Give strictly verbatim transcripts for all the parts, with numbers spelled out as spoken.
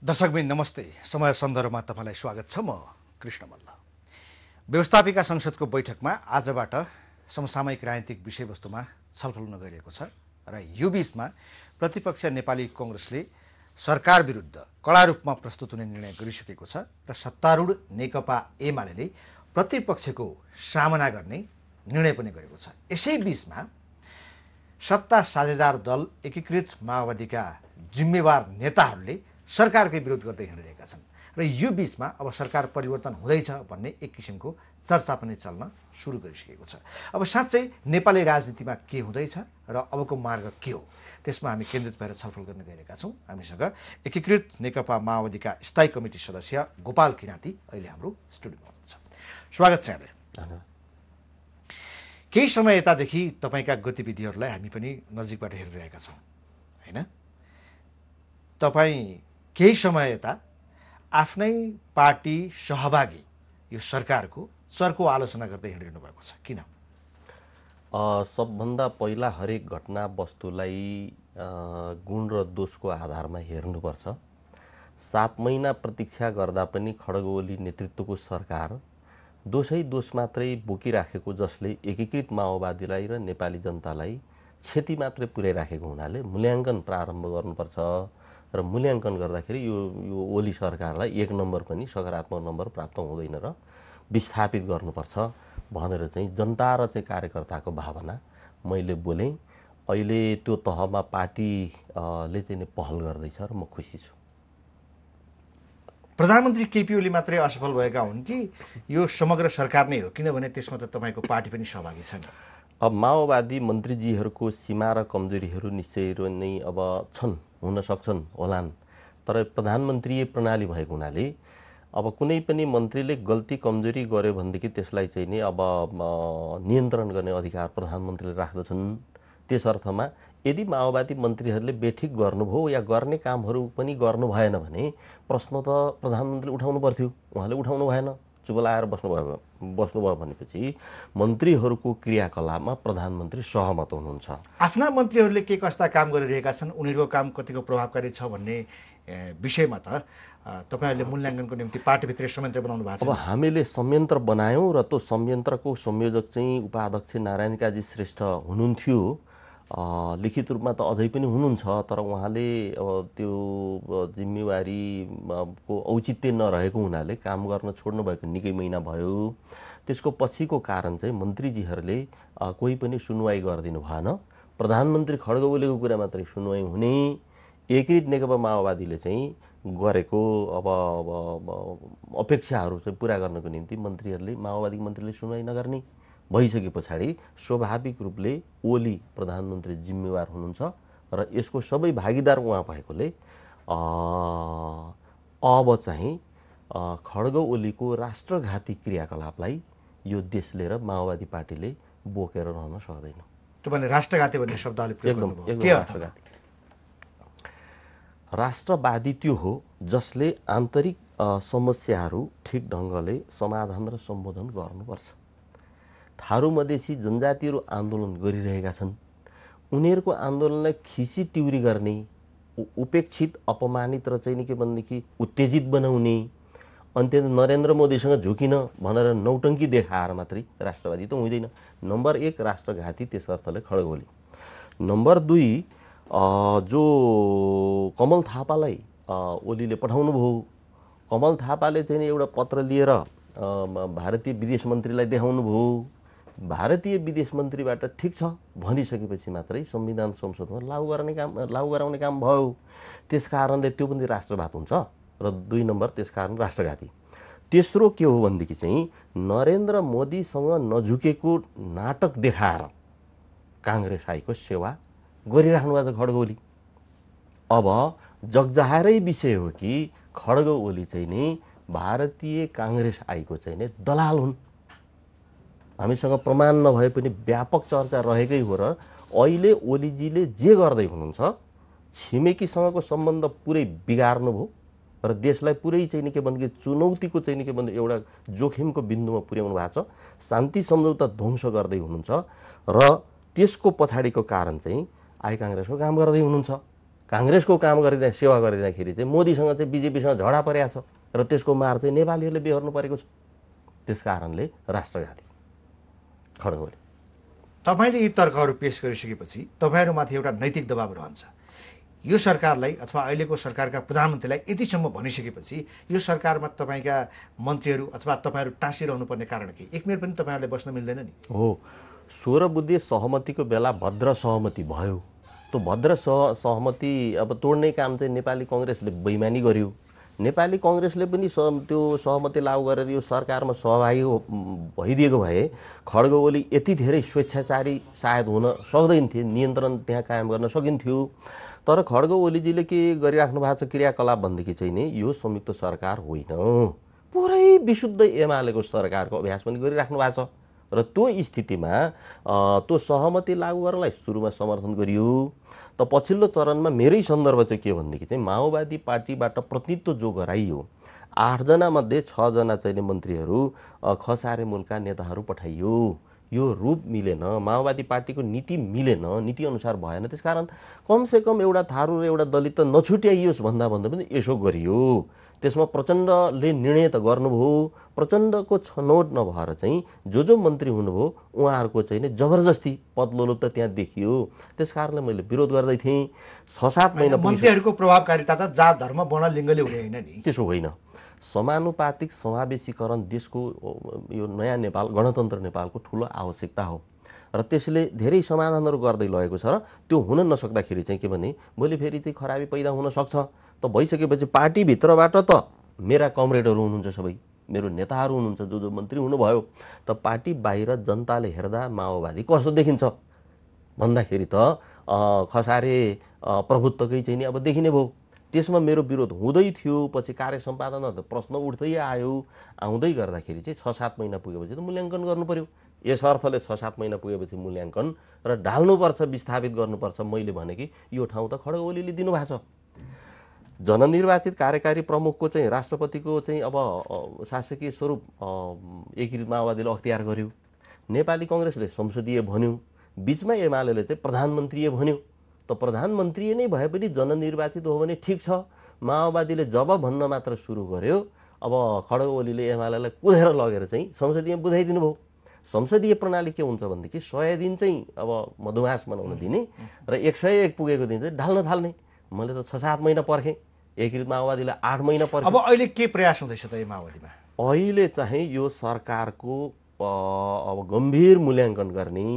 दर्शकबिन नमस्ते। समय सन्दर्भमा तपाईलाई स्वागत छ। म कृष्ण मल्ल। व्यवस्थापिका संसदको बैठकमा आजबाट समसामयिक राजनीतिक विषयवस्तुमा छलफल हुन गइरहेको छ र यो बीचमा प्रतिपक्ष नेपाली कांग्रेसले सरकार विरुद्ध कड़ा रूपमा प्रस्तुत हुने निर्णय गरिसकेको छ र सत्तारूढ नेकपा एमाले प्रतिपक्षको सामना गर्ने निर्णय पनि गरेको छ। यसै बीचमा सत्ता साझेदार दल एकीकृत माओवादीका जिम्मेवार नेताहरूले सरकारकै विरोध गर्दै हिँडिरहेका छन् र यो बीचमा अब सरकार परिवर्तन हुँदैछ भन्ने एक किसिमको चर्चा पनि चल्न सुरु गरिसकेको छ। अब साँच्चै नेपाली राजनीतिमा के हुँदैछ र अबको मार्ग के हो, त्यसमा हामी केन्द्रित भएर छलफल गर्न गइरहेका छौँ। हामीसँग एकीकृत नेकपा माओवादीका स्थायी कमिटी सदस्य गोपाल किराती अहिले हाम्रो स्टुडियोमा हुनुहुन्छ। स्वागत छ यहाँलाई। केही समय यतादेखि तपाईँका गतिविधिहरूलाई हामी पनि नजिकबाट हेरिरहेका छौँ, होइन? तपाईँ केही समय यता आफ्नै पार्टी सहभागी यो सरकारको चर्को आलोचना गर्दै हिँडिरहनु भएको छ, किन? सबभन्दा पहिला हरेक घटना वस्तुलाई गुण र दोषको आधारमा हेर्नुपर्छ। सात महिना प्रतीक्षा गर्दा पनि खड्ग ओली नेतृत्वको सरकार दोषै दोष मात्रै बोकिराखेको, जसले एकीकृत माओवादीलाई र नेपाली जनतालाई क्षति मात्रै पुर्याइराखेको हुनाले मूल्याङ्कन प्रारम्भ गर्नुपर्छ र मूल्याङ्कन गर्दाखेरि यो यो ओली सरकारलाई एक नम्बर पनि सकारात्मक नम्बर प्राप्त हुँदैन र विस्थापित गर्नुपर्छ भनेर चाहिँ जनता र चाहिँ कार्यकर्ताको भावना मैले बोलेँ। अहिले त्यो तहमा पार्टीले चाहिँ पहल गर्दैछ र म खुसी छु। प्रधानमन्त्री केपी ओली मात्रै असफल भएका हुन् कि यो समग्र सरकार नै हो? किनभने त्यसमा त तपाईँको पार्टी पनि सहभागी छ नि। अब माओवादी मन्त्रीजीहरूको सीमा र कमजोरीहरू निश्चय नै अब छन्, हुन सक्छन् होलान्, तर प्रधानमन्त्रीय प्रणाली भएको हुनाले अब कुनै पनि मन्त्रीले गल्ती कमजोरी गर्यो भनेदेखि त्यसलाई चाहिँ नि अब नियन्त्रण गर्ने अधिकार प्रधानमन्त्रीले राख्दछन्। त्यस अर्थमा यदि माओवादी मन्त्रीहरूले बेठिक गर्नुभयो या गर्ने कामहरू पनि गर्नु भएन भने प्रश्न त प्रधानमन्त्रीले उठाउनु पर्थ्यो, उहाँले उठाउनु भएन, चुप लाएर बस्नुभयो बस्नुभयो भनेपछि मन्त्रीहरूको क्रियाकलापमा प्रधानमन्त्री सहमत हुनुहुन्छ। आफ्ना मन्त्रीहरूले के कस्ता काम गरिरहेका छन्, उनीहरूको काम कतिको प्रभावकारी छ भन्ने विषयमा त तपाईँहरूले मूल्याङ्कनको निम्ति पार्टीभित्र संयन्त्र बनाउनु भएको छ। अब हामीले संयन्त्र बनायौँ र त्यो संयन्त्रको संयोजक चाहिँ उपाध्यक्ष नारायण काजी श्रेष्ठ हुनुहुन्थ्यो। लिखित रूपमा त अझै पनि हुनुहुन्छ, तर उहाँले त्यो जिम्मेवारीको औचित्य नरहेको हुनाले काम गर्न छोड्नु भएको निकै महिना भयो। त्यसको पछिको कारण चाहिँ मन्त्रीजीहरूले कोही पनि सुनवाई गरिदिनु भएन। प्रधानमन्त्री खड्ग ओलीको कुरा मात्रै सुनवाई हुने, एकीकृत नेकपा माओवादीले चाहिँ गरेको अब अपेक्षाहरू चाहिँ पुरा गर्नको निम्ति मन्त्रीहरूले माओवादी मन्त्रीले सुनवाई नगर्ने भइसके पछाडि स्वाभाविक रूपले ओली प्रधानमन्त्री जिम्मेवार हुनुहुन्छ र यसको सबै भागीदार उहाँ भएकोले अब चाहिँ खड्ग ओलीको राष्ट्रघाती क्रियाकलापलाई यो देशले र माओवादी पार्टीले बोकेर रहन सक्दैन। तपाईँले राष्ट्रघाती भन्ने शब्दले प्रयोग गर्नुभयो, के अर्थ? राष्ट्रवादी त्यो हो जसले आन्तरिक समस्याहरू ठिक ढङ्गले समाधान र सम्बोधन गर्नुपर्छ। थारू मधेसी जनजातिहरू आन्दोलन गरिरहेका छन्, उनीहरूको आन्दोलनलाई खिसी टिउरी गर्ने, उपेक्षित अपमानित र चाहिँ के भनेदेखि उत्तेजित बनाउने, अन्त्य नरेन्द्र मोदीसँग झुकिन भनेर नौटङ्की देखाएर मात्रै राष्ट्रवादी त हुँदैन। नम्बर एक राष्ट्रघाती त्यस अर्थले खड्ग ओली। नम्बर दुई जो कमल थापालाई ओलीले पठाउनु भयो, कमल थापाले चाहिँ एउटा पत्र लिएर भारतीय विदेश मन्त्रीलाई देखाउनु भयो। भारतीय विदेश मन्त्रीबाट ठिक छ भनिसकेपछि मात्रै संविधान संशोधनमा लागू गर्ने काम लागू गराउने काम भयो। त्यस कारणले त्यो पनि राष्ट्रवाद हुन्छ र दुई नम्बर त्यस कारण राष्ट्रघाती। तेस्रो के हो भनेदेखि चाहिँ नरेन्द्र मोदीसँग नझुकेको नाटक देखाएर काङ्ग्रेस आईको सेवा गरिराख्नु भएको छ खड्ग ओली। अब जगजाहेरै विषय हो कि खड्ग ओली चाहिँ नि भारतीय काङ्ग्रेस आईको चाहिँ नि दलाल हुन्। हामीसँग प्रमाण नभए पनि व्यापक चर्चा रहेकै हो र अहिले ओलीजीले जे गर्दै हुनुहुन्छ छिमेकीसँगको सम्बन्ध पुरै बिगार्नुभयो र देशलाई पुरै चाहिँ नि के भन्दाखेरि चुनौतीको चाहिँ नि के भन्दा एउटा जोखिमको बिन्दुमा पुर्याउनु भएको छ। शान्ति सम्झौता ध्वंस गर्दै हुनुहुन्छ र त्यसको पछाडिको कारण चाहिँ आई काङ्ग्रेसको काम गर्दै हुनुहुन्छ। काङ्ग्रेसको काम गरिँदा सेवा गरिँदाखेरि चाहिँ मोदीसँग चाहिँ बिजेपीसँग झगडा परेको छ र त्यसको मार चाहिँ नेपालीहरूले बेहोर्नु परेको छ। त्यस कारणले राष्ट्रघाती खड्ग ओली। तपाईँले यी तर्कहरू पेश गरिसकेपछि तपाईँहरूमाथि एउटा नैतिक दबाब रहन्छ। यो सरकारलाई अथवा अहिलेको सरकारका प्रधानमन्त्रीलाई यतिसम्म भनिसकेपछि यो सरकारमा तपाईँका मन्त्रीहरू अथवा तपाईँहरू टाँसिरहनु पर्ने कारण के? एक मिनट पनि तपाईँहरूले बस्न मिल्दैन नि? हो, सोह्र बुद्धे सहमतिको बेला भद्र सहमति भयो। त्यो भद्र सह सहमति अब तोड्ने काम चाहिँ नेपाली कङ्ग्रेसले बेइमानी गर्यो। नेपाली कङ्ग्रेसले पनि त्यो सहमति लागू गरेर यो सरकारमा सहभागी भइदिएको भए खड्ग ओली यति धेरै स्वेच्छाचारी सायद हुन सक्दैन थिए, नियन्त्रण त्यहाँ कायम गर्न सकिन्थ्यो। तर खड्ग ओलीजीले के गरिराख्नु भएको छ क्रियाकलाप भन्देखि चाहिँ नि यो संयुक्त सरकार होइन, पुरै विशुद्ध एमालेको सरकारको अभ्यास पनि गरिराख्नु भएको छ। र त्यो स्थितिमा त्यो सहमति लागू गर्नलाई सुरुमा समर्थन गरियो। त पछिल्लो चरणमा मेरै सन्दर्भ चाहिँ के भनेदेखि चाहिँ माओवादी पार्टीबाट प्रतिनिधित्व जो गराइयो, आठजना मध्ये छजना चाहिँ मन्त्रीहरू खसारे मुलका नेताहरू पठाइयो। यो रूप मिलेन, माओवादी पार्टीको नीति मिलेन, नीति अनुसार भएन। त्यसकारण कमसेकम एउटा थारू र एउटा दलित त नछुट्याइयोस् भन्दा भन्दा पनि यसो गरियो। त्यसमा प्रचण्डले निर्णय त गर्नुभयो, प्रचण्डको छनौट नभएर चाहिँ जो जो मन्त्री हुनुभयो उहाँहरूको चाहिँ नि जबरजस्ती पदलोलुप त त्यहाँ देखियो। त्यस कारणले मैले विरोध गर्दै थिएँ। छ सात महिना मन्त्रीहरूको प्रभावकारिता त जात धर्म वर्ण लिङ्गले हुने होइन नि? त्यसो होइन। समानुपातिक समावेशीकरण देशको यो नयाँ नेपाल गणतन्त्र नेपालको ठुलो आवश्यकता हो र त्यसले धेरै समाधानहरू गर्दै लगेको छ। र त्यो हुन नसक्दाखेरि चाहिँ के भने भोलि फेरि चाहिँ खराबी पैदा हुन सक्छ। त भइसकेपछि पार्टीभित्रबाट त मेरा कमरेडहरू हुनुहुन्छ, सबै मेरो नेताहरू हुनुहुन्छ, जो जो मन्त्री हुनुभयो। त पार्टी बाहिर जनताले हेर्दा माओवादी कस्तो देखिन्छ भन्दाखेरि त खसारे प्रभुत्वकै चाहिँ नि अब देखिने भयो। त्यसमा मेरो विरोध हुँदै थियो। पछि कार्य सम्पादनमा त प्रश्न उठ्दै आयो। आउँदै गर्दाखेरि चाहिँ छ सात महिना पुगेपछि त मूल्याङ्कन गर्नु पर्यो। यस अर्थले छ सात महिना पुगेपछि मूल्याङ्कन र ढाल्नुपर्छ, विस्थापित गर्नुपर्छ। मैले भने कि यो ठाउँ त खड्ग ओलीले दिनुभएको छ। जननिर्वाचित कार्यकारी प्रमुखको चाहिँ राष्ट्रपतिको चाहिँ अब शासकीय स्वरूप एकीकृत माओवादीले अख्तियार गर्यो। नेपाली कङ्ग्रेसले संसदीय भन्यो, बिचमा एमाले चाहिँ प्रधानमन्त्रीय भन्यो। त प्रधानमन्त्री नै भए पनि जननिर्वाचित हो भने ठिक छ। माओवादीले जब भन्न मात्र सुरु गर्यो, अब खड्ग ओलीले एमालेलाई कुदेर लगेर चाहिँ संसदीय बुझाइदिनु भयो। संसदीय प्रणाली के हुन्छ भनेदेखि सय दिन चाहिँ अब मधुमास मनाउन दिने र एक सय एक पुगेको दिन चाहिँ ढाल्न थाल्ने। मैले त छ सात महिना पर्खेँ, एकीकृत माओवादीले आठ महिना पर्खेँ। अब अहिले के प्रयास हुँदैछ त यो माओवादीमा? अहिले चाहिँ यो सरकारको अब गम्भीर मूल्याङ्कन गर्ने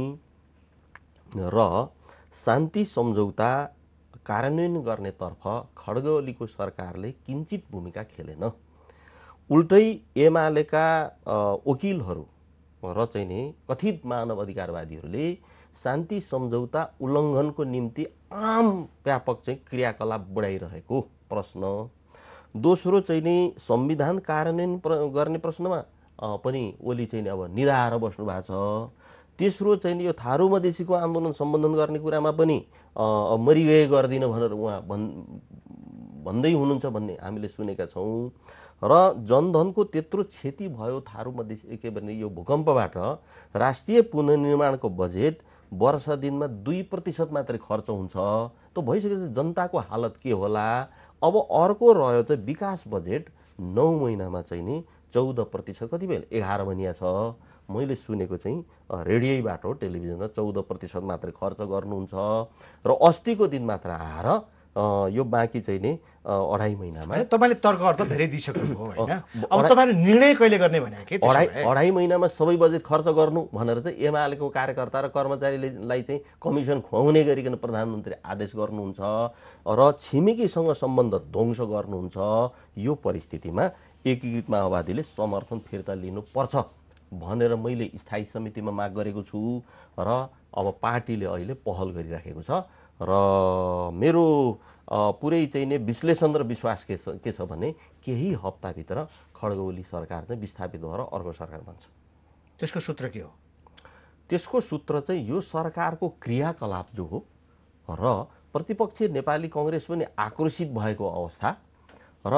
र शान्ति सम्झौता कार्यान्वयन गर्नेतर्फ खड्ग ओलीको सरकारले किञ्चित भूमिका खेलेन। उल्टै एमालेका वकिलहरू र चाहिँ नि कथित मानव अधिकारवादीहरूले शान्ति सम्झौता उल्लङ्घनको निम्ति आम व्यापक चाहिँ क्रियाकलाप बढाइरहेको प्रश्न। दोस्रो चाहिँ नि संविधान कार्यान्वयन गर्ने प्रश्नमा पनि ओली चाहिँ अब निधाएर बस्नु भएको छ। तेस्रो चाहिँ यो थारू मधेसीको आन्दोलन सम्बोधन गर्ने कुरामा पनि मरिगए गर्दिन भनेर उहाँ भन् भन्दै हुनुहुन्छ भन्ने हामीले सुनेका छौँ। र जनधनको त्यत्रो क्षति भयो थारू मधेसी के भने यो भूकम्पबाट राष्ट्रिय पुनर्निर्माणको बजेट वर्ष दिनमा दुई प्रतिशत मात्रै खर्च हुन्छ। त भइसकेपछि जनताको हालत के होला? अब अर्को रह्यो चाहिँ विकास बजेट नौ महिनामा चाहिँ नि चौध प्रतिशत कति भयो एघार भनिया छ। मैले सुनेको चाहिँ रेडियोबाट हो, टेलिभिजनमा चौध प्रतिशत मात्रै खर्च गर्नुहुन्छ र अस्तिको दिन मात्र आएर यो बाँकी चाहिँ नि अढाई महिनामा। तपाईँले तर्कहरू त धेरै दिइसक्नु हो होइन? अब तपाईँले निर्णय कहिले गर्ने भने के? अढाई अढाई महिनामा सबै बजेट खर्च गर्नु भनेर चाहिँ एमालेको कार्यकर्ता र कर्मचारीलाई चाहिँ कमिसन खुवाउने गरिकन प्रधानमन्त्री आदेश गर्नुहुन्छ र छिमेकीसँग सम्बन्ध ध्वंस गर्नुहुन्छ। यो परिस्थितिमा एकीकृत माओवादीले समर्थन फिर्ता लिनुपर्छ भनेर मैले स्थायी समितिमा माग गरेको छु र अब पार्टीले अहिले पहल गरिराखेको छ। र मेरो पुरै चाहिँ नि विश्लेषण र विश्वास के छ के छ भने केही हप्ताभित्र खड्ग ओली सरकार चाहिँ विस्थापित भएर अर्को सरकार बन्छ। त्यसको सूत्र के हो? त्यसको सूत्र चाहिँ यो सरकारको क्रियाकलाप जो हो र प्रतिपक्षी नेपाली कङ्ग्रेस पनि आक्रोशित भएको अवस्था र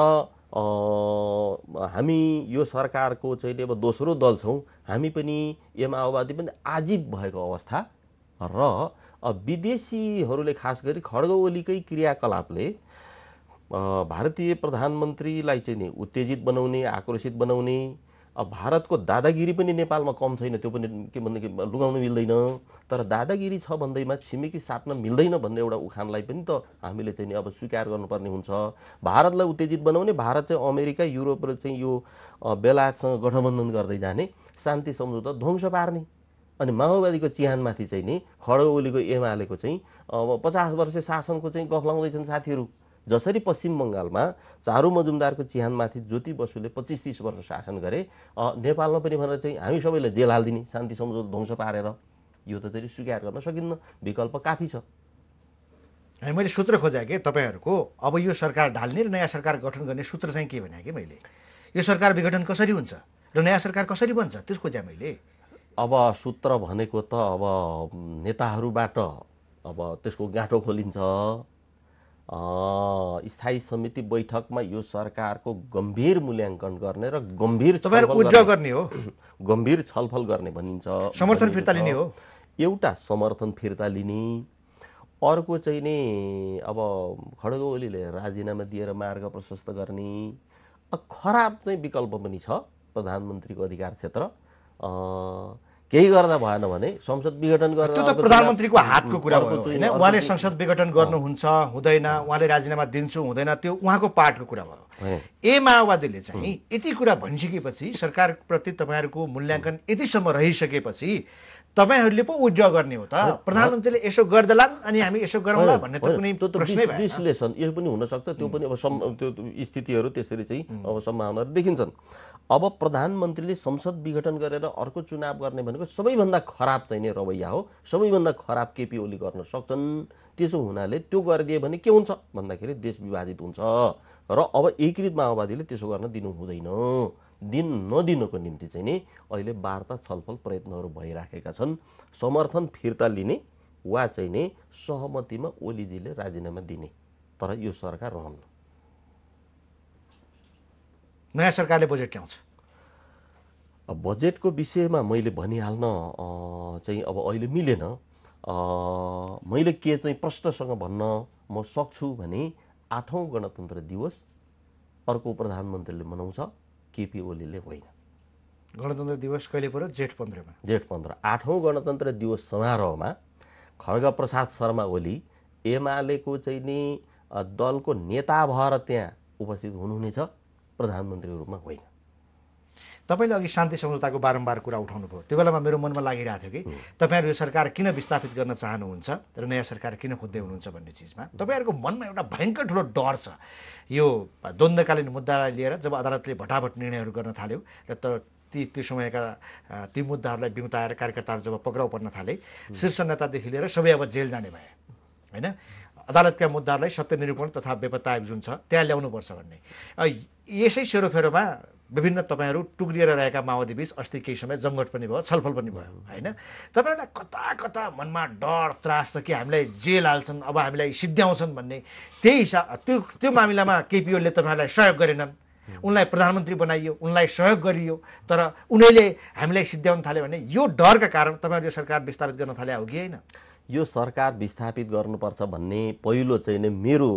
हामी यो सरकारको चाहिँ अब दोस्रो दल छौँ, हामी पनि यो माओवादी पनि आजित भएको अवस्था र विदेशीहरूले खास गरी खड्ग ओलीकै क्रियाकलापले भारतीय प्रधानमन्त्रीलाई चाहिँ नि उत्तेजित बनाउने, आक्रोशित बनाउने, अब भारतको दादागिरी पनि नेपालमा कम छैन, त्यो पनि के भनेदेखि लुगाउन मिल्दैन, तर दादागिरी छ भन्दैमा छिमेकी साट्न मिल्दैन भन्ने एउटा उखानलाई पनि त हामीले चाहिँ नि अब स्वीकार गर्नुपर्ने हुन्छ। भारतलाई उत्तेजित बनाउने, भारत चाहिँ अमेरिका, युरोप र चाहिँ यो बेलायतसँग गठबन्धन गर्दै जाने, शान्ति सम्झौता ध्वंस पार्ने, अनि माओवादीको चिहानमाथि चाहिँ नि खड्ग ओलीको एमालेको चाहिँ अब पचास वर्ष शासनको चाहिँ गफ लाउँदैछन् साथीहरू। जसरी पश्चिम बङ्गालमा चारु मजुमदारको चिहानमाथि ज्योति बसुले पच्चिस तीस वर्ष शासन गरे, नेपालमा पनि भनेर चाहिँ हामी सबैलाई जेल हालिदिने, शान्ति सम्झौता ध्वंस पारेर, यो त चाहिँ स्वीकार गर्न सकिन्न, विकल्प काफी छ। अनि मैले सूत्र खोजेँ कि तपाईँहरूको अब यो सरकार ढाल्ने र नयाँ सरकार गठन गर्ने सूत्र चाहिँ के भने कि मैले यो सरकार विघटन कसरी हुन्छ र नयाँ सरकार कसरी बन्छ त्यस खोजेँ मैले। अब सूत्र भनेको त अब नेताहरूबाट अब त्यसको गाँठो खोलिन्छ। स्थायी समिति बैठकमा यो सरकारको गम्भीर मूल्याङ्कन गर्ने र गम्भीर गर्ने हो, गम्भीर छलफल गर्ने भनिन्छ। समर्थन फिर्ता लिने हो, एउटा समर्थन फिर्ता लिने, अर्को चाहिँ नि अब खड्ग ओलीले राजीनामा दिएर मार्ग प्रशस्त गर्ने। खराब चाहिँ विकल्प पनि छ प्रधानमन्त्रीको अधिकार क्षेत्र, केही गर्दा भएन भने संसद विघटन गरेर, त्यो त प्रधानमन्त्रीको हातको कुरा भयो हैन। उहाँले संसद विघटन गर्नुहुन्छ हुँदैन, उहाँले राजीनामा दिन्छु हुँदैन, त्यो उहाँको पार्टको कुरा भयो। ए माओवादीले चाहिँ यति कुरा भनिसकेपछि, सरकारप्रति तपाईँहरूको मूल्याङ्कन यतिसम्म रहिसकेपछि तपाईँहरूले पो विथड्र गर्ने हो त। प्रधानमन्त्रीले यसो गर्दैलान् अनि हामी यसो गरौँला भन्ने त कुनै प्रश्नै भएन। विश्लेषण यो पनि हुनसक्छ, त्यो पनि अब त्यो स्थितिहरू त्यसरी चाहिँ अब सम्भावनाहरू देखिन्छन्। अब प्रधानमन्त्रीले संसद विघटन गरेर अर्को चुनाव गर्ने भनेको सबैभन्दा खराब चाहिँ नै रवैया हो, सबैभन्दा खराब केपी ओली गर्न सक्छन्। त्यसो हुनाले त्यो गरिदिए भने के हुन्छ भन्दाखेरि देश विभाजित हुन्छ र अब एकीकृत माओवादीले त्यसो गर्न दिनु हुँदैन। दिन नदिनुको निम्ति चाहिँ नि अहिले वार्ता छलफल प्रयत्नहरू भइराखेका छन्। समर्थन फिर्ता लिने वा चाहिँ नि सहमतिमा ओलीजीले राजीनामा दिने, तर यो सरकार रहन्न। नयाँ सरकारले बजेट ल्याउँछ। अब बजेटको विषयमा मैले भनिहाल्न चाहिँ अब अहिले मिलेन। मैले के चाहिँ प्रश्नसँग भन्न म सक्छु भने आठौँ गणतन्त्र दिवस अर्को प्रधानमन्त्रीले मनाउँछ, केपी ओलीले होइन। गणतन्त्र दिवस कहिले पर्यो? जेठ पन्ध्रमा। जेठ पन्ध्र आठौँ गणतन्त्र दिवस समारोहमा खड्ग प्रसाद शर्मा ओली एमालेको चाहिँ नि दलको नेता भएर त्यहाँ उपस्थित हुनुहुनेछ, प्रधानमन्त्रीको रूपमा होइन। तपाईँले अघि शान्ति सम्झौताको बारम्बार कुरा उठाउनु भयो, त्यो बेलामा मेरो मनमा लागिरहेको थियो कि तपाईँहरू यो सरकार किन विस्थापित गर्न चाहनुहुन्छ र नयाँ सरकार किन खोज्दै हुनुहुन्छ भन्ने चिजमा तपाईँहरूको मनमा एउटा भयङ्कर ठुलो डर छ। यो द्वन्द्वकालीन मुद्दालाई लिएर जब अदालतले भटाभट निर्णयहरू गर्न थाल्यो र त ती त्यो समयका ती मुद्दाहरूलाई बिउताएर कार्यकर्ताहरू जब पक्राउ पर्न थाले, शीर्ष नेतादेखि लिएर सबै अब जेल जाने भए होइन। अदालतका मुद्दाहरूलाई सत्य निरूपण तथा बेपत्ता आयोग जुन छ त्यहाँ ल्याउनुपर्छ भन्ने, यसै सेरोफेरोमा विभिन्न तपाईँहरू टुक्रिएर रहेका माओवादी बीच अस्ति केही समय जमघट पनि भयो, छलफल पनि भयो होइन। तपाईँहरूलाई कता कता मनमा डर त्रास छ कि हामीलाई जेल हाल्छन्, अब हामीलाई सिद्ध्याउँछन् भन्ने। त्यही हिसाब त्यो त्यो मामिलामा केपी ओलीले तपाईँहरूलाई सहयोग गरेनन्, उनलाई प्रधानमन्त्री बनाइयो, उनलाई सहयोग गरियो, तर उनीहरूले हामीलाई सिद्ध्याउन थाल्यो भने यो डरका कारण तपाईँहरू यो सरकार विस्थापित गर्न थाले हो कि होइन? यो सरकार विस्थापित गर्नुपर्छ भन्ने पहिलो चाहिँ नै मेरो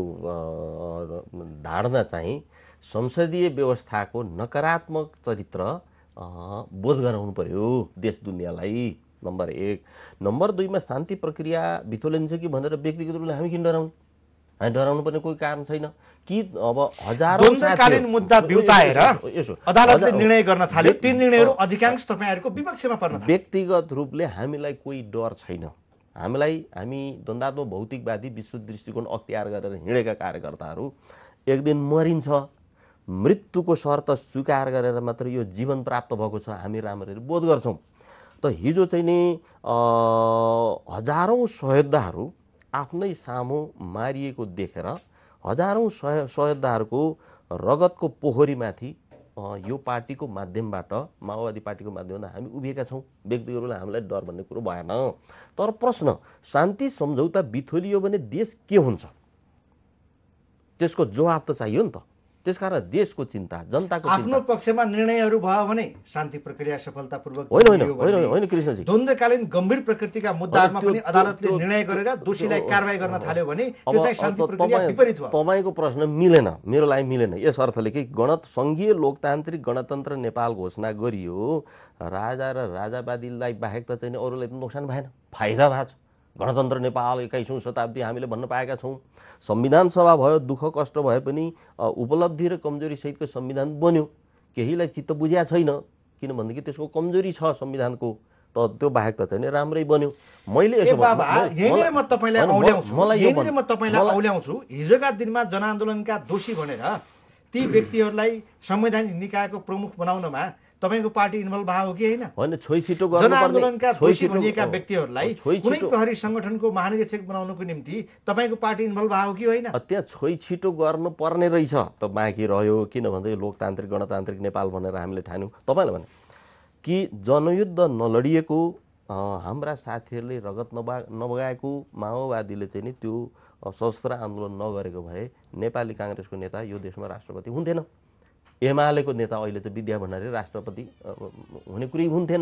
धारणा चाहिँ संसदीय व्यवस्थाको नकारात्मक चरित्र बोध गराउनु पर्यो देश दुनियाँलाई, नम्बर एक। नम्बर दुईमा शान्ति प्रक्रिया बिथोलिन्छ कि भनेर व्यक्तिगत रूपले हामी किन डराउनु? हामी डराउनु पर्ने कोही कारण छैन कि अब हजारौं द्वन्द्वकालीन मुद्दा बिउताएर अदालतले निर्णय गर्न थाल्यो, ती निर्णयहरू अधिकांश तपाईँहरूको विपक्षमा पर्न थाल्यो। व्यक्तिगत रूपले हामीलाई कोही डर छैन। हामीलाई हामी द्वन्द्वात्मक भौतिकवादी विश्व दृष्टिकोण अख्तियार गरेर हिँडेका कार्यकर्ताहरू एक दिन मरिन्छ, मृत्युको शर्त स्वीकार गरेर मात्र यो जीवन प्राप्त भएको छ हामी राम्ररी बोध गर्छौँ। त हिजो चाहिँ नि हजारौं सयोद्धाहरू आफ्नै सामु मारिएको देखेर हजारौं सयोद्धाहरूको रगतको पोखरीमाथि यो पार्टीको माध्यमबाट, माओवादी पार्टीको माध्यमबाट हामी उभिएका छौँ। व्यक्तिगत रूपले हामीलाई डर भन्ने कुरो भएन। तर प्रश्न, शान्ति सम्झौता बिथोलियो भने देश के हुन्छ? त्यसको जवाब त चाहियो नि त। त्यसकारण देशको चिन्ता, जनताको चिन्ता, आफ्नो पक्षमा निर्णयहरू भयो भने शान्ति प्रक्रिया सफलतापूर्वक होइन होइन होइन होइन कृष्णजी, द्वन्द्वकालीन गम्भीर प्रकृतिका मुद्दाहरूमा पनि अदालतले निर्णय गरेर दोषीलाई कारबाही गर्न थाल्यो भने त्यो चाहिँ शान्ति प्रक्रिया विपरीत भयो। तपाईँको प्रश्न मिलेन, मेरो लागि मिलेन यस अर्थले कि गणत सङ्घीय लोकतान्त्रिक गणतन्त्र नेपाल घोषणा गरियो, राजा र राजावादीलाई बाहेक त चाहिँ अरूलाई त नोक्सान भएन, फाइदा भएको छ। गणतन्त्र नेपाल एक्काइसौँ शताब्दी हामीले भन्न पाएका छौँ। संविधान सभा भयो, दुःख कष्ट भए पनि उपलब्धि र कमजोरी सहितको संविधान बन्यो। केहीलाई चित्त बुझ्या छैन, किनभनेदेखि त्यसको कमजोरी छ संविधानको, त त्यो बाहेक त चाहिँ राम्रै बन्यो। मैले यसो यहीँनिर म तपाईँलाई औल्याउँछु यहीँनिर म तपाईँलाई औल्याउँछु हिजोका दिनमा जनआन्दोलनका दोषी भनेर ती व्यक्तिहरूलाई संवैधानिक निकायको प्रमुख बनाउनमा तपाईको पार्टी इन्भल्भ भएको हो कि होइन? होइन, छोइछिटो जनआन्दोलनका दोषी भनिएका व्यक्तिहरूलाई कुनै प्रहरी संगठनको महानिरीक्षक बनाउनको निम्ति तपाईको पार्टी इन्भल्भ भएको कि होइन? त्यहाँ छोइछिटो गर्नु पर्ने रहेछ त बाँकी रह्यो, किनभने लोकतान्त्रिक गणतान्त्रिक नेपाल भनेर हामीले ठान्यौँ। तपाईँलाई भने कि जनयुद्ध नलडिएको हाम्रा साथीहरूले रगत नबा नबगाएको माओवादीले चाहिँ नि त्यो सशस्त्र आन्दोलन नगरेको भए नेपाली काङ्ग्रेसको नेता यो देशमा राष्ट्रपति हुन्थेन। एमालेको नेता अहिले त विद्या भण्डारी राष्ट्रपति हुने कुरै हुन्थेन।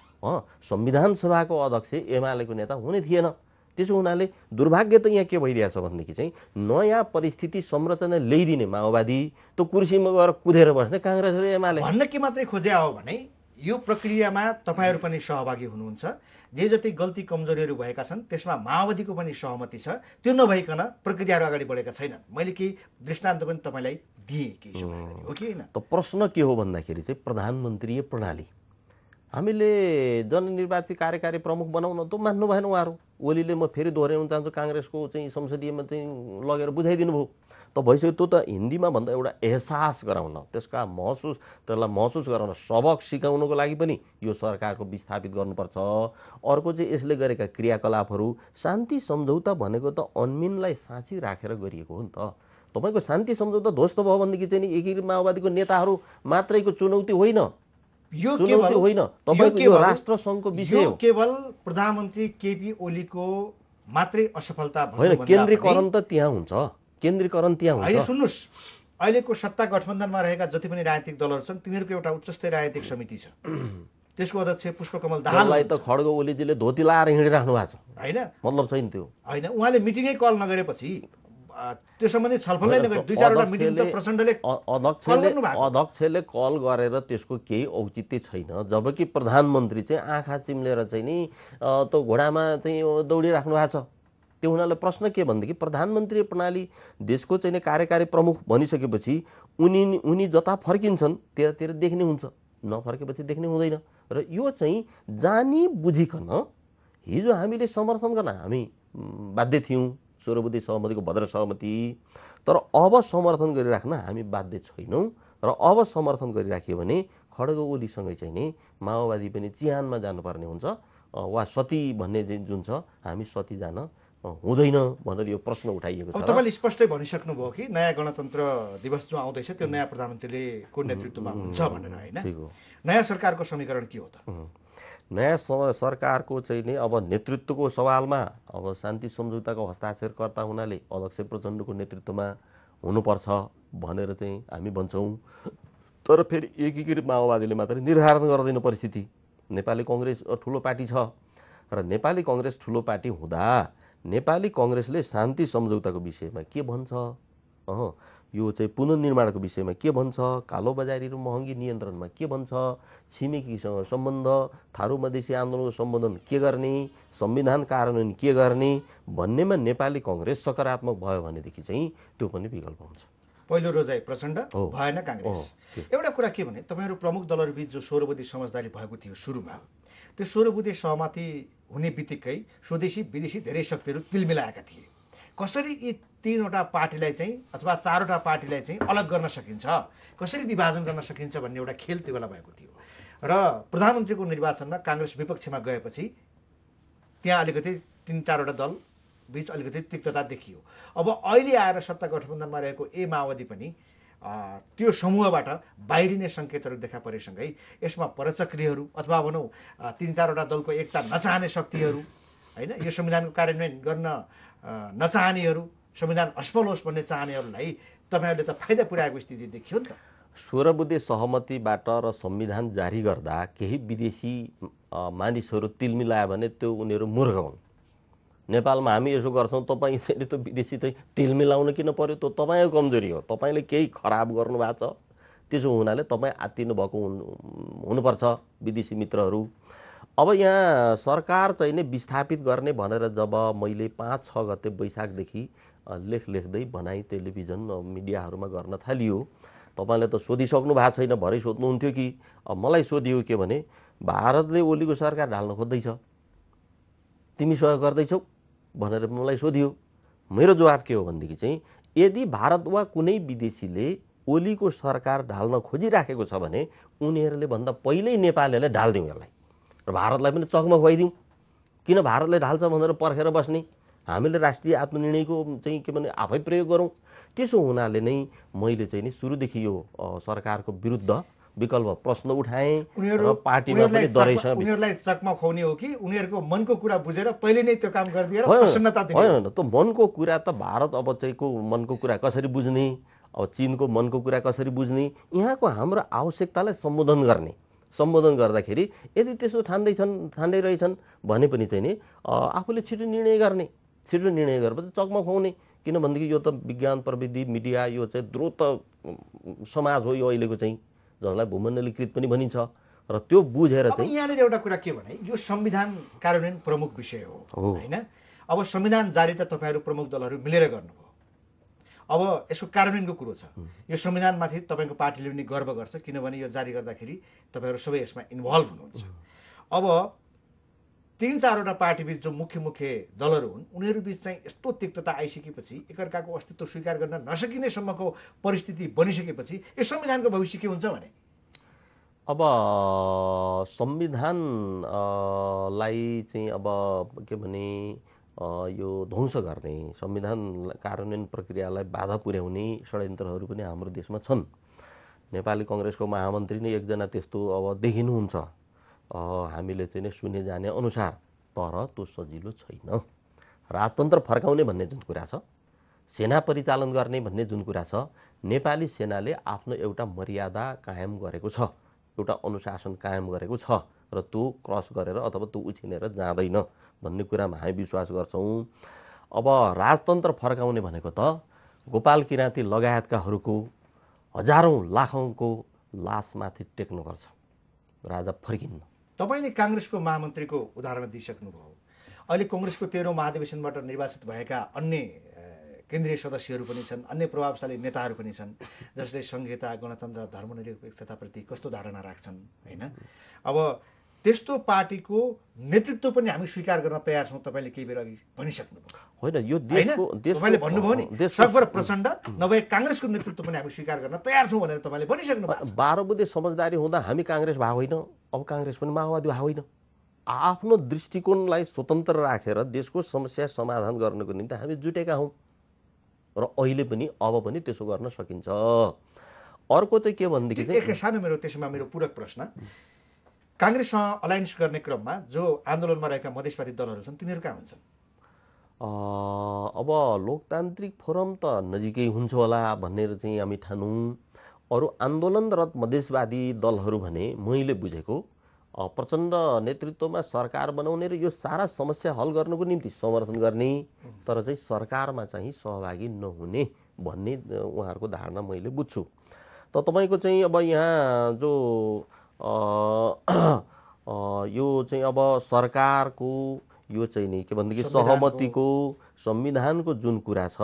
संविधान सभाको अध्यक्ष एमालेको नेता हुने थिएन। त्यसो हुनाले दुर्भाग्य त यहाँ के भइरहेछ भनेदेखि चाहिँ नयाँ परिस्थिति संरचना ल्याइदिने माओवादी त्यो कुर्सीमा गएर कुदेर बस्ने काङ्ग्रेस र एमाले भन्न के मात्रै खोजे हो भने यो प्रक्रियामा तपाईँहरू पनि सहभागी हुनुहुन्छ। जे जति गल्ती कमजोरीहरू भएका छन् त्यसमा माओवादीको पनि सहमति छ। त्यो नभइकन प्रक्रियाहरू अगाडि बढेका छैनन्। मैले केही दृष्टान्त पनि तपाईँलाई दिएँ केही समय हो कि होइन? त प्रश्न के हो भन्दाखेरि चाहिँ प्रधानमन्त्रीय प्रणाली हामीले जननिर्वाचित कार्यकारी प्रमुख बनाउन त मान्नु भएन उहाँहरू। ओलीले म फेरि दोहोऱ्याउन चाहन्छु काङ्ग्रेसको चाहिँ संसदीयमा चाहिँ लगेर बुझाइदिनु भयो त भइसक्यो। त्यो त हिन्दीमा भन्दा एउटा एहसास गराउन, त्यसका महसुस त्यसलाई महसुस गराउन, सबक सिकाउनको लागि पनि यो सरकारको विस्थापित गर्नुपर्छ। अर्को चाहिँ यसले गरेका क्रियाकलापहरू शान्ति सम्झौता भनेको त अन्मिनलाई साँची राखेर गरिएको हो नि त। तपाईँको शान्ति सम्झौता ध्वस्त भयो भनेदेखि चाहिँ एकीकृत माओवादीको नेताहरू मात्रैको चुनौती होइन, यो केवल होइन तपाईँको यो राष्ट्र सङ्घको विषय हो। केवल प्रधानमन्त्री केपी ओलीको मात्रै असफलता होइन, केन्द्रीकरण त त्यहाँ हुन्छ, केन्द्रीकरण त्यहाँ हुन्छ। अहिले सुन्नुहोस्, अहिलेको सत्ता गठबन्धनमा रहेका जति पनि राजनीतिक दलहरू छन् तिनीहरूको एउटा उच्चस्तरीय राजनीतिक समिति छ। त्यसको अध्यक्ष पुष्पकमल दाहाललाई त खड्ग ओलीजीले धोती लाएर हिँडिराख्नु भएको छ होइन, मतलब छैन त्यो होइन। उहाँले मिटिङै कल नगरेपछि त्यो सम्बन्धी छलफलै नगरे दुई चारवटा मिटिङ त प्रचण्डले अध्यक्षले कल गरेर त्यसको केही औचित्य छैन। जबकि प्रधानमन्त्री चाहिँ आँखा चिम्लेर चाहिँ नि त घोडामा चाहिँ दौडिराख्नु भएको छ। त्यो हुनाले प्रश्न के भनेदेखि प्रधानमन्त्री प्रणाली देशको चाहिँ कार्यकारी प्रमुख बनिसकेपछि उनी उनी जता फर्किन्छन् त्यतातिर देख्ने हुन्छ, नफर्केपछि देख्ने हुँदैन। र यो चाहिँ जानी बुझिकन हिजो हामीले समर्थन गर्न हामी बाध्य थियौँ, सोह्र सहमतिको भद्र सहमति, तर अब समर्थन गरिराख्न हामी बाध्य छैनौँ। र अब समर्थन गरिराख्यो भने खड्ग ओलीसँगै चाहिँ नि माओवादी पनि चिहानमा जानुपर्ने हुन्छ वा सती भन्ने जुन छ हामी सती जान हुँदैन भनेर यो प्रश्न उठाइएको छ। अब तपाईँले स्पष्टै भनिसक्नुभयो कि नयाँ गणतन्त्र दिवस जो आउँदैछ त्यो नयाँ प्रधानमन्त्रीले को नेतृत्वमा हुन्छ भनेर होइन? नयाँ सरकारको समीकरण के हो त? नयाँ सरकारको चाहिँ नि अब नेतृत्वको सवालमा अब शान्ति सम्झौताको हस्ताक्षरकर्ता हुनाले अध्यक्ष प्रचण्डको नेतृत्वमा हुनुपर्छ भनेर चाहिँ हामी भन्छौँ। तर फेरि एकीकृत माओवादीले मात्रै निर्धारण गर्दैन परिस्थिति। नेपाली कङ्ग्रेस ठुलो पार्टी छ र नेपाली कङ्ग्रेस ठुलो पार्टी हुँदा नेपाली कङ्ग्रेसले शान्ति सम्झौताको विषयमा के भन्छ, अँ यो चाहिँ पुनर्निर्माणको विषयमा के भन्छ, कालो बजारी र महँगी नियन्त्रणमा के भन्छ, छिमेकीसँग सम्बन्ध, थारू मधेसी आन्दोलनको सम्बोधन के गर्ने, संविधान कार्यान्वयन के गर्ने भन्नेमा नेपाली कङ्ग्रेस सकारात्मक भयो भनेदेखि चाहिँ त्यो पनि विकल्प हुन्छ। पहिलो रोजाइ प्रचण्ड भएन काङ्ग्रेस। एउटा कुरा के भने तपाईँहरू प्रमुख दलहरूबीच जो सोह्र बुँदे समझदारी भएको थियो सुरुमा, त्यो सोह्र बुँदे सहमति हुने बित्तिकै स्वदेशी विदेशी धेरै शक्तिहरू तिल मिलाएका थिए। कसरी यी तीनवटा पार्टीलाई चाहिँ अथवा चारवटा पार्टीलाई चाहिँ अलग गर्न सकिन्छ, कसरी विभाजन गर्न सकिन्छ भन्ने एउटा खेल त्यो बेला भएको थियो। र प्रधानमन्त्रीको निर्वाचनमा काङ्ग्रेस विपक्षमा गएपछि त्यहाँ अलिकति तिन चारवटा दल बीच अलिकति तिक्तता देखियो। अब अहिले आएर सत्ता गठबन्धनमा रहेको ए माओवादी पनि त्यो समूहबाट बाहिरिने सङ्केतहरू देखा परेसँगै यसमा परचक्रीहरू अथवा भनौँ तिन चारवटा दलको एकता नचाहने शक्तिहरू होइन, यो संविधानको कार्यान्वयन गर्न नचाहनेहरू, संविधान असफल होस् भन्ने चाहनेहरूलाई तपाईँहरूले त फाइदा पुर्याएको स्थिति देखियो नि त। सोह्र बुँदे सहमतिबाट र संविधान जारी गर्दा केही विदेशी मानिसहरू तिल मिलायो भने त्यो उनीहरू मूर्ख हुन्। नेपालमा हामी यसो गर्छौँ, तपाईँ चाहिँ त विदेशी चाहिँ तिल मिलाउन किन पर्यो? त्यो तपाईँको कमजोरी हो। तपाईँले केही खराब गर्नुभएको छ, त्यसो हुनाले तपाईँ आत्तिनु भएको हुनुपर्छ विदेशी मित्रहरू। अब यहाँ सरकार चाहिँ नै विस्थापित गर्ने भनेर जब मैले पाँच छ गते वैशाखदेखि लेख लेख्दै बनाई टेलिभिजन मिडियाहरूमा गर्न थालियो, तपाईँले त सोधिसक्नु भएको छैन, भरै सोध्नुहुन्थ्यो कि मलाई सोधियो के भने भारतले ओलीको सरकार ढाल्न खोज्दैछ, तिमी सहयोग गर्दैछौ भनेर मलाई सोधियो। मेरो जवाब के हो भनेदेखि चाहिँ यदि भारत वा कुनै विदेशीले ओलीको सरकार ढाल्न खोजिराखेको छ भने उनीहरूले भन्दा पहिल्यै नेपालीहरूले ढालिदिउँ यसलाई र भारतलाई पनि चकमा खुवाइदिउँ। किन भारतले ढाल्छ भनेर पर्खेर बस्ने? हामीले राष्ट्रिय आत्मनिर्णयको चाहिँ के भने आफै प्रयोग गरौँ। त्यसो हुनाले नै मैले चाहिँ नि सुरुदेखि यो सरकारको विरुद्ध विकल्प प्रश्न उठाएँ र पार्टीमा पनि दरैसँग उनीहरूलाई चकमा खुवाउने हो कि उनीहरूको मनको कुरा बुझेर पहिले नै त्यो काम गरिदिएर प्रसन्नता दिने? होइन, त मनको कुरा त भारत अब चाहिँ को मनको कुरा कसरी बुझ्ने, अब चीनको मनको कुरा कसरी बुझ्ने, यहाँको हाम्रो आवश्यकतालाई सम्बोधन गर्ने। सम्बोधन गर्दाखेरि यदि त्यसो ठान्दैछन् ठान्दैरहेछन् भने पनि चाहिँ नि आफूले छिटो निर्णय गर्ने, छिटो निर्णय गरेपछि चकमा खुवाउने। किनभनेदेखि यो त विज्ञान प्रविधि मिडिया यो चाहिँ द्रुत समाज हो यो अहिलेको चाहिँ, जसलाई भूमण्डलीकृत पनि भनिन्छ र त्यो बुझेर चाहिँ यहाँनिर एउटा कुरा के भने यो संविधान कार्यान्वयन प्रमुख विषय हो होइन। अब संविधान जारी त तपाईँहरू प्रमुख दलहरू मिलेर गर्नुभयो। अब यसको कार्यान्वयनको कुरो छ। यो संविधानमाथि तपाईँको पार्टीले पनि गर्व गर्छ किनभने यो जारी गर्दाखेरि तपाईँहरू सबै यसमा इन्भल्भ हुनुहुन्छ। अब तीन चारवटा पार्टीबीच जो मुख्य मुख्य दलहरू हुन् उनीहरूबीच चाहिँ यस्तो तिक्तता आइसकेपछि एकअर्काको अस्तित्व स्वीकार गर्न नसकिनेसम्मको परिस्थिति बनिसकेपछि यो संविधानको भविष्य के हुन्छ भने? अब संविधानलाई चाहिँ अब के भने यो ध्वंस गर्ने, संविधान कार्यान्वयन प्रक्रियालाई बाधा पुर्याउने षड्यन्त्रहरू पनि हाम्रो देशमा छन्। नेपाली कङ्ग्रेसको महामन्त्री नै एकजना त्यस्तो अब देखिनुहुन्छ हामीले चाहिँ नै सुने जाने अनुसार। तर त्यो सजिलो छैन। राजतन्त्र फर्काउने भन्ने जुन कुरा छ, सेना परिचालन गर्ने भन्ने जुन कुरा छ, नेपाली सेनाले आफ्नो एउटा मर्यादा कायम गरेको छ, एउटा अनुशासन कायम गरेको छ र त्यो क्रस गरेर अथवा त्यो उछिनेर जाँदैन भन्ने कुरामा हामी विश्वास गर्छौँ। अब राजतन्त्र फर्काउने भनेको त गोपाल किराती लगायतकाहरूको हजारौँ लाखौँको लासमाथि टेक्नुपर्छ, राजा फर्किन्न। तपाईँले काङ्ग्रेसको महामन्त्रीको उदाहरण दिइसक्नुभयो। अहिले कङ्ग्रेसको तेह्रौँ महाधिवेशनबाट निर्वाचित भएका अन्य केन्द्रीय सदस्यहरू पनि छन्, अन्य प्रभावशाली नेताहरू पनि छन् जसले संहिता, गणतन्त्र, धर्मनिरपेक्षताप्रति कस्तो धारणा राख्छन् होइन। अब त्यस्तो पार्टीको नेतृत्व पनि हामी स्वीकार गर्न तयार छौँ तपाईँले केही बेर अघि भनिसक्नुभयो होइन। यो देशको तपाईँले भन्नुभयो नि सकभर प्रचण्ड नभए काङ्ग्रेसको नेतृत्व पनि हामी स्वीकार गर्न तयार छौँ भनेर तपाईँले भनिसक्नु भएको छ। बाह्र बुँदे समझदारी हुँदा हामी काङ्ग्रेस भएको होइन, अब काङ्ग्रेस पनि माओवादी भएको होइन। आफ्नो दृष्टिकोणलाई स्वतन्त्र राखेर देशको समस्या समाधान गर्नको निम्ति हामी जुटेका हौँ र अहिले पनि अब पनि त्यसो गर्न सकिन्छ। अर्को चाहिँ के भनेदेखि एक सानो मेरो त्यसमा मेरो पूरक प्रश्न, काङ्ग्रेससँग अलायन्स गर्ने क्रममा जो आन्दोलनमा रहेका मधेसवादी दलहरू छन् तिनीहरू कहाँ हुन्छन्? अब लोकतान्त्रिक फोरम त नजिकै हुन्छ होला भनेर चाहिँ हामी ठानौँ। अरू आन्दोलनरत मधेसवादी दलहरू भने मैले बुझेको प्रचण्ड नेतृत्वमा सरकार बनाउने र यो सारा समस्या हल गर्नको निम्ति समर्थन गर्ने तर चाहिँ सरकारमा चाहिँ सहभागी नहुने भन्ने उहाँहरूको धारणा मैले बुझ्छु। त तपाईँको चाहिँ अब यहाँ जो यो चाहिँ अब सरकारको यो चाहिँ नि के भनेदेखि सहमतिको संविधानको जुन कुरा छ,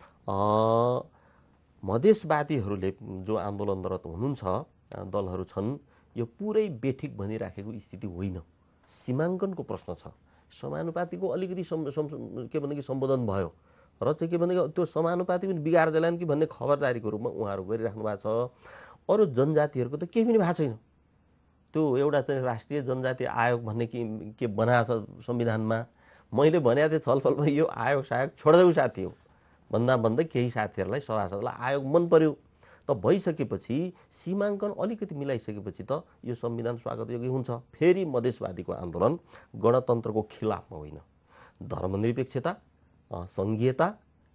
मधेसवादीहरूले जो आन्दोलनरत हुनुहुन्छ दलहरू छन्, यो पुरै बेठिक भनिराखेको स्थिति होइन। सीमाङ्कनको प्रश्न छ, समानुपातिको अलिकति के भनेदेखि सम्बोधन भयो र चाहिँ के भनेदेखि त्यो समानुपाति पनि बिगार्दैलान् कि भन्ने खबरदारीको रूपमा उहाँहरू गरिराख्नु भएको छ। अरू जनजातिहरूको त केही पनि भएको छैन। त्यो एउटा चाहिँ राष्ट्रिय जनजाति आयोग भन्ने के के बनाएको छ संविधानमा। मैले भनेको थिएँ छलफलमा यो आयोग सायोग छोड्दै साथी हो भन्दा भन्दै केही साथीहरूलाई सभासदलाई आयोग मन पर्यो। त भइसकेपछि सीमाङ्कन अलिकति मिलाइसकेपछि त यो संविधान स्वागतयोग्य हुन्छ। फेरि मधेसवादीको आन्दोलन गणतन्त्रको खिलाफमा होइन, धर्मनिरपेक्षता, सङ्घीयता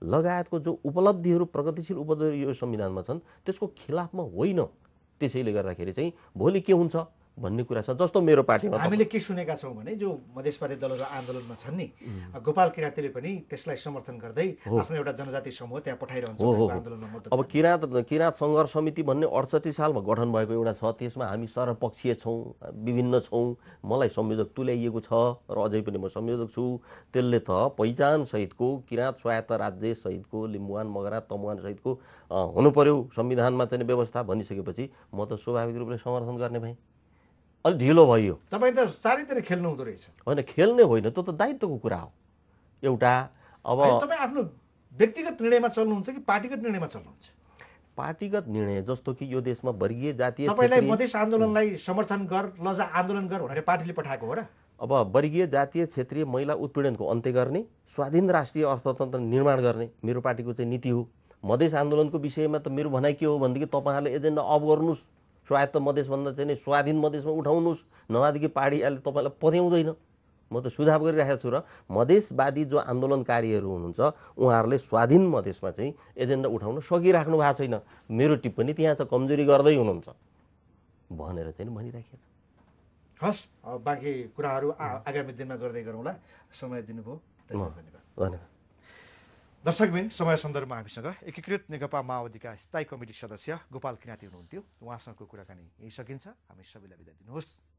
लगायतको जो उपलब्धिहरू प्रगतिशील उपलब्धि यो संविधानमा छन् त्यसको खिलाफमा होइन। त्यसैले गर्दाखेरि चाहिँ भोलि के हुन्छ भन्ने कुरा छ। जस्तो मेरो पार्टीमा हामीले के सुनेका छौँ भने जो मधेसवादी दलहरू आन्दोलनमा छन् नि, गोपाल किरातीले पनि त्यसलाई समर्थन गर्दै आफ्नो एउटा जनजाति समूह त्यहाँ पठाइरहन्छ आन्दोलनमा मद्दत। अब किराँत किराँत सङ्घर्ष समिति भन्ने अडसठी सालमा गठन भएको एउटा छ, त्यसमा हामी सर्वपक्षीय छौँ, विभिन्न छौँ। मलाई संयोजक तुल्याइएको छ र अझै पनि म संयोजक छु। त्यसले त पहिचान सहितको किराँत स्वायत्त राज्य सहितको लिम्बुवान मगरा तमुवान सहितको हुनु पर्यो संविधानमा चाहिँ व्यवस्था भनिसकेपछि म त स्वाभाविक रूपले समर्थन गर्ने भएँ। अलि ढिलो भयो। तपाईँ त चारैतिर खेल्नु हुँदो रहेछ। होइन, खेल्ने होइन, त्यो त दायित्वको कुरा हो एउटा। अब तपाईँ आफ्नो व्यक्तिगत निर्णयमा चल्नुहुन्छ कि पार्टीगत निर्णयमा चल्नुहुन्छ? पार्टीगत निर्णय, जस्तो कि यो देशमा वर्गीय जातीय तपाईँलाई मधेस आन्दोलनलाई समर्थन गर, लजा आन्दोलन गर भनेर पार्टीले पठाएको हो र? अब वर्गीय जातीय क्षेत्रीय महिला उत्पीडनको अन्त्य गर्ने, स्वाधीन राष्ट्रिय अर्थतन्त्र निर्माण गर्ने मेरो पार्टीको चाहिँ नीति हो। मधेस आन्दोलनको विषयमा त मेरो भनाइ के हो भनेदेखि तपाईँहरूले एजेन्डा अफ गर्नुहोस्, स्वायत्त मधेसभन्दा चाहिँ स्वाधीन मधेसमा उठाउनुहोस्, नभएदेखि पार्टीले तपाईँलाई पत्याउँदैन। म त सुझाव गरिरहेको छु र मधेसवादी जो आन्दोलनकारीहरू हुनुहुन्छ उहाँहरूले स्वाधीन मधेसमा चाहिँ एजेन्डा उठाउन सकिराख्नु भएको छैन। मेरो टिप्पणी त्यहाँ छ, कमजोरी गर्दै हुनुहुन्छ भनेर चाहिँ भनिराखेको छ। हस्, अब बाँकी कुराहरू आगामी दिनमा गर्दै गरौँला। समय दिनुभयो, धन्यवाद। धन्यवाद। दर्शकबिन, समय सन्दर्भमा हामीसँग एकीकृत नेकपा माओवादीका स्थायी कमिटी सदस्य गोपाल किराती हुनुहुन्थ्यो। उहाँसँगको कुराकानी यही सकिन्छ। हामी सबैलाई बिदा दिनुहोस्।